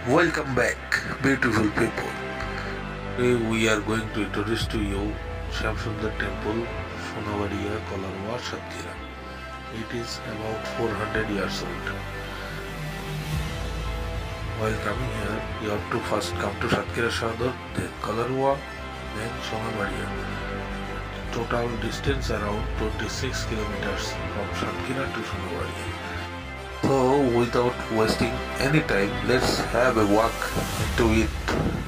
Welcome back, beautiful people. Today we are going to introduce to you Shyam Sundar Temple, Sonabaria, Kalaroa, Shatkhira. It is about 400 years old. While coming here, you have to first come to Shatkhira Sadar, then Kalaroa, then Sonabaria. Total distance around 26 kilometers from Shatkhira to Sonabaria. So without wasting any time, let's have a walk into it.